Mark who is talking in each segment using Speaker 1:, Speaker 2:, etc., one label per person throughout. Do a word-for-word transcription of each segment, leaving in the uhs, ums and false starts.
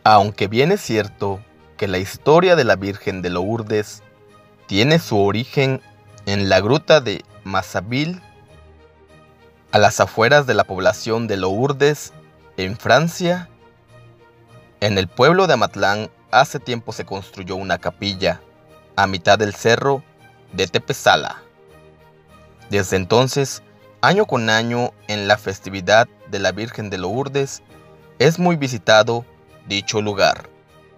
Speaker 1: Aunque bien es cierto que la historia de la Virgen de Lourdes tiene su origen en la gruta de Massaville, a las afueras de la población de Lourdes, en Francia, en el pueblo de Amatlán hace tiempo se construyó una capilla a mitad del cerro de Tepezala. Desde entonces, año con año, en la festividad de la Virgen de Lourdes, es muy visitado dicho lugar.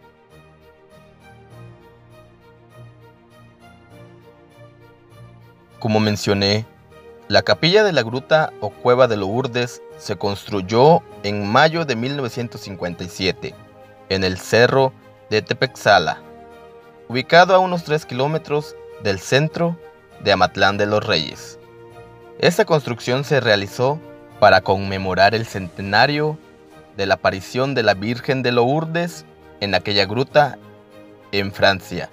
Speaker 1: Como mencioné, la capilla de la gruta o cueva de Lourdes se construyó en mayo de mil novecientos cincuenta y siete, en el cerro de Tepezala, ubicado a unos tres kilómetros del centro de Amatlán de los Reyes. Esta construcción se realizó para conmemorar el centenario de la aparición de la Virgen de Lourdes en aquella gruta en Francia.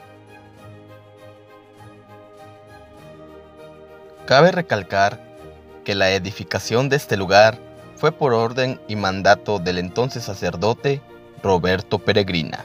Speaker 1: Cabe recalcar que la edificación de este lugar fue por orden y mandato del entonces sacerdote Roberto Peregrina.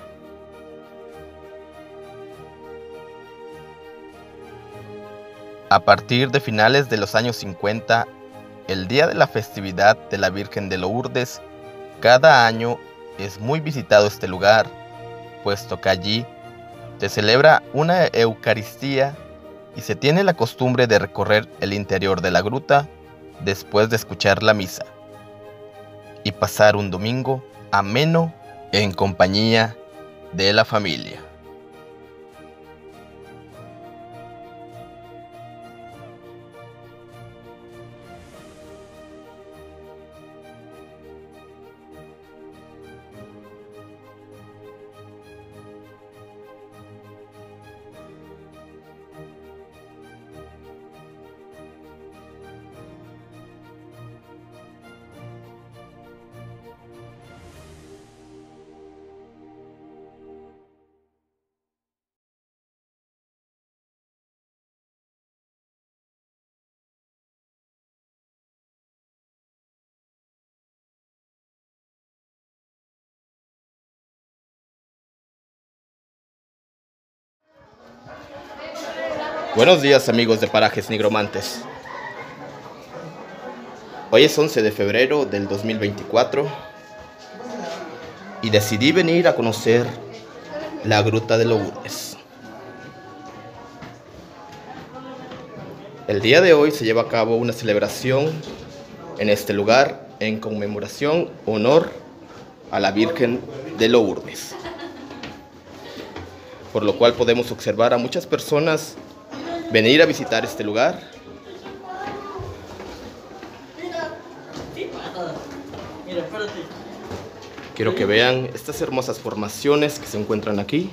Speaker 1: A partir de finales de los años cincuenta, el día de la festividad de la Virgen de Lourdes, cada año es muy visitado este lugar, puesto que allí se celebra una Eucaristía y se tiene la costumbre de recorrer el interior de la gruta después de escuchar la misa y pasar un domingo ameno en compañía de la familia. Buenos días, amigos de Parajes Nigromantes. Hoy es once de febrero del dos mil veinticuatro y decidí venir a conocer la gruta de Lourdes. El día de hoy se lleva a cabo una celebración en este lugar en conmemoración, honor a la Virgen de Lourdes, por lo cual podemos observar a muchas personas venir a visitar este lugar. Quiero que vean estas hermosas formaciones que se encuentran aquí.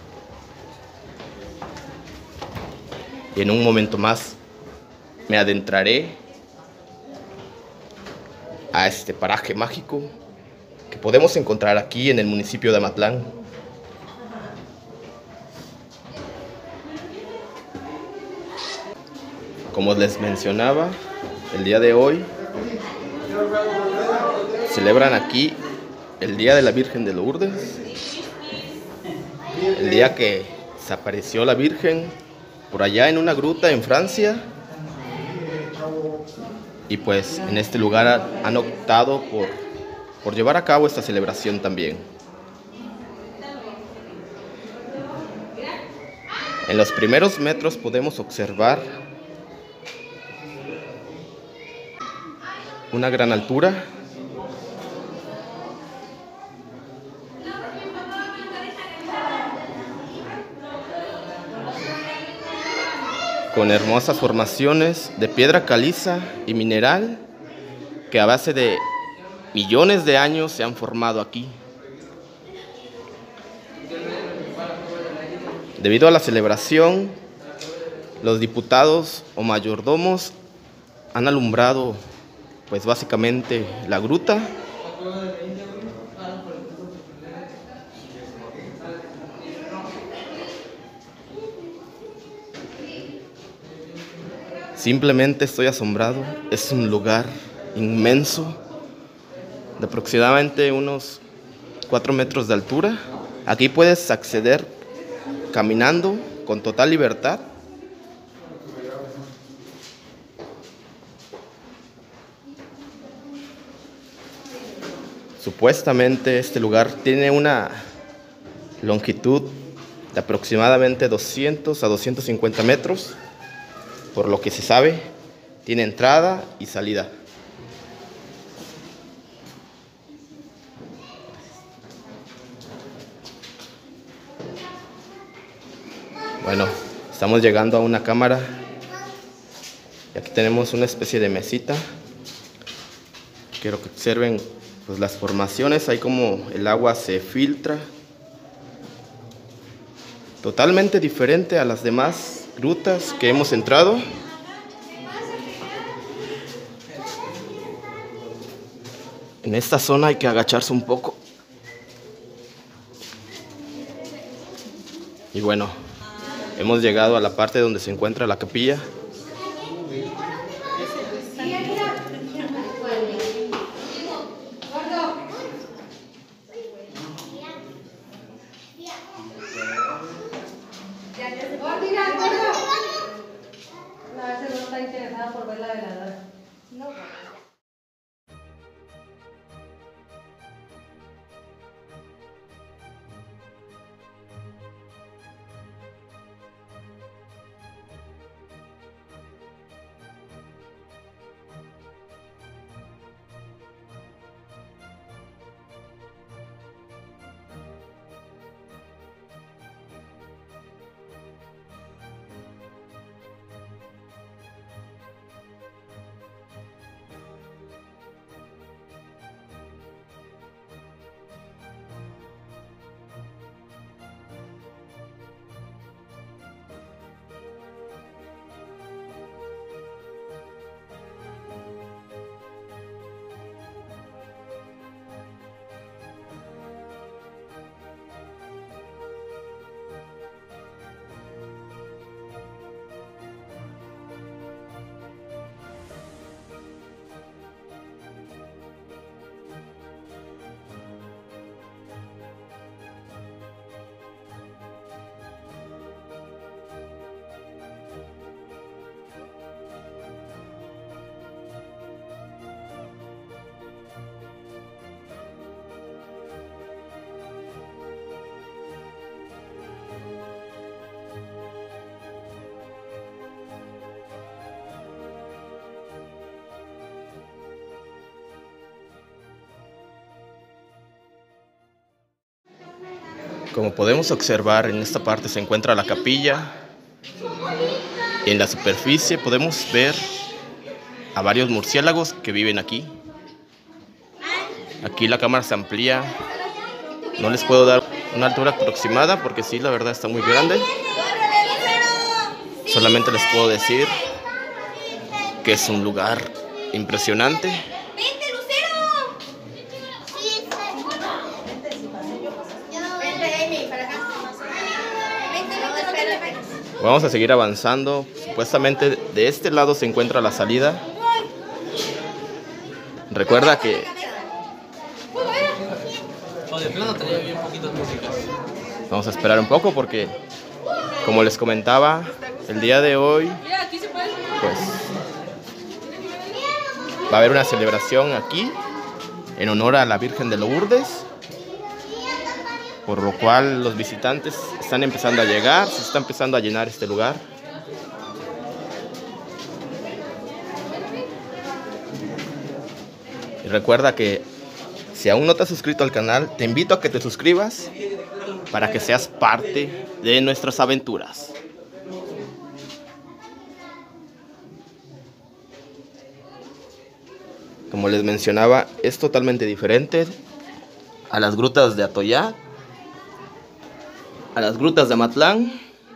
Speaker 1: Y en un momento más me adentraré a este paraje mágico que podemos encontrar aquí en el municipio de Amatlán. Como les mencionaba, el día de hoy celebran aquí el Día de la Virgen de Lourdes, el día que se apareció la Virgen por allá en una gruta en Francia, y pues en este lugar han optado por, por llevar a cabo esta celebración también. En los primeros metros podemos observar una gran altura, con hermosas formaciones de piedra caliza y mineral que a base de millones de años se han formado aquí. Debido a la celebración, los diputados o mayordomos han alumbrado pues básicamente la gruta, simplemente estoy asombrado. Es un lugar inmenso de aproximadamente unos cuatro metros de altura. Aquí puedes acceder caminando con total libertad. Supuestamente este lugar tiene una longitud de aproximadamente doscientos a doscientos cincuenta metros. Por lo que se sabe, tiene entrada y salida. Bueno, estamos llegando a una cámara y aquí tenemos una especie de mesita. Quiero que observen pues las formaciones, ahí como el agua se filtra. Totalmente diferente a las demás grutas que hemos entrado. En esta zona hay que agacharse un poco. Y bueno, hemos llegado a la parte donde se encuentra la capilla. Como podemos observar, en esta parte se encuentra la capilla. En la superficie podemos ver a varios murciélagos que viven aquí. Aquí la cámara se amplía. No les puedo dar una altura aproximada porque sí, la verdad está muy grande. Solamente les puedo decir que es un lugar impresionante. Vamos a seguir avanzando. Supuestamente de este lado se encuentra la salida. Recuerda que vamos a esperar un poco porque, como les comentaba, el día de hoy pues va a haber una celebración aquí en honor a la Virgen de Lourdes, por lo cual los visitantes están empezando a llegar, se está empezando a llenar este lugar. Y recuerda que si aún no te has suscrito al canal, te invito a que te suscribas para que seas parte de nuestras aventuras. Como les mencionaba, es totalmente diferente a las grutas de Atoyac, a las grutas de Amatlán.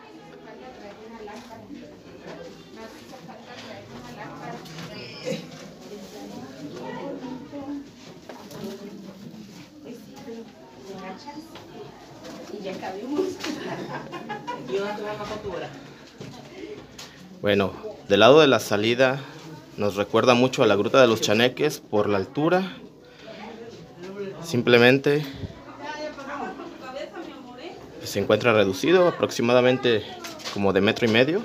Speaker 1: Bueno, del lado de la salida nos recuerda mucho a la Gruta de los Chaneques por la altura. Simplemente se encuentra reducido, aproximadamente como de metro y medio.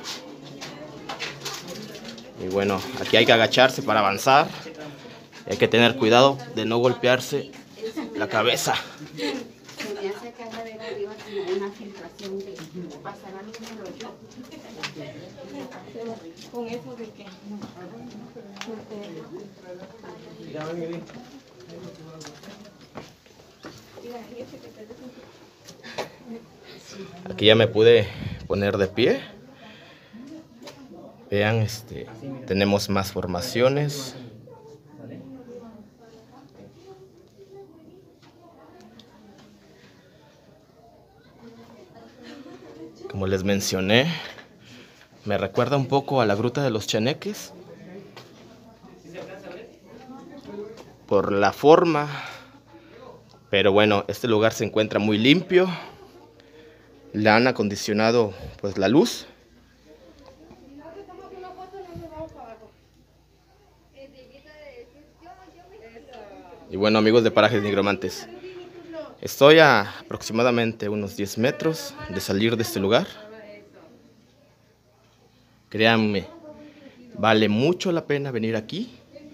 Speaker 1: Y bueno, aquí hay que agacharse para avanzar. Hay que tener cuidado de no golpearse la cabeza.
Speaker 2: Se me hace que anda de arriba como una filtración de pasará algún rollo. Con eso de que
Speaker 1: aquí ya me pude poner de pie. Vean, este, tenemos más formaciones. Como les mencioné, me recuerda un poco a la Gruta de los Chaneques por la forma, pero bueno, este lugar se encuentra muy limpio. Le han acondicionado pues la luz. Y bueno, amigos de Parajes Nigromantes, estoy a aproximadamente unos diez metros de salir de este lugar. Créanme, vale mucho la pena venir aquí.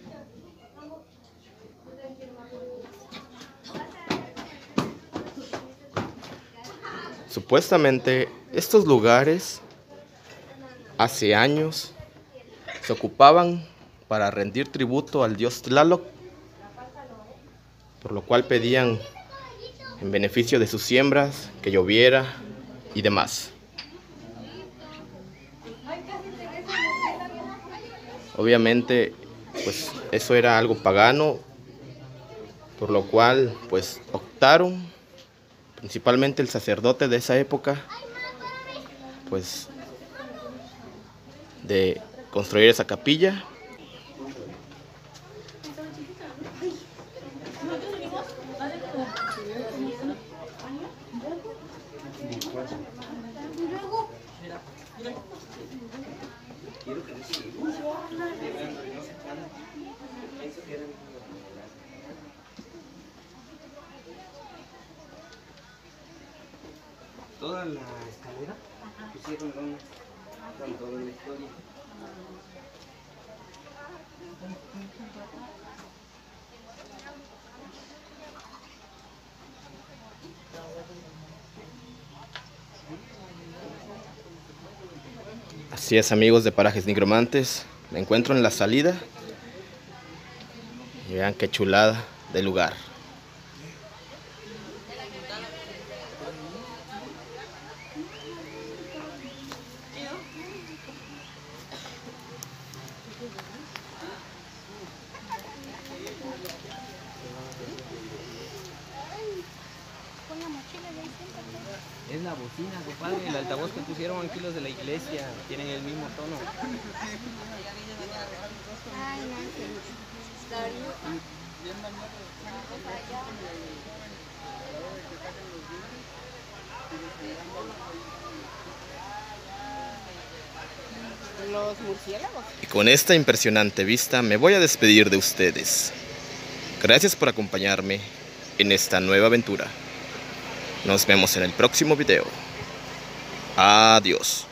Speaker 1: Supuestamente estos lugares hace años se ocupaban para rendir tributo al dios Tlaloc, por lo cual pedían en beneficio de sus siembras que lloviera y demás. Obviamente, pues eso era algo pagano, por lo cual pues optaron, principalmente el sacerdote de esa época, pues de construir esa capilla.
Speaker 3: Toda la escalera pusieron lonas, tanto en la historia.
Speaker 1: Así es, amigos de Parajes Nigromantes, me encuentro en la salida y vean qué chulada de lugar.
Speaker 3: Es la bocina, compadre, el altavoz que pusieron aquí los de la iglesia, tienen el mismo tono.
Speaker 2: los murciélagos.
Speaker 1: Y con esta impresionante vista me voy a despedir de ustedes. Gracias por acompañarme en esta nueva aventura. Nos vemos en el próximo video. Adiós.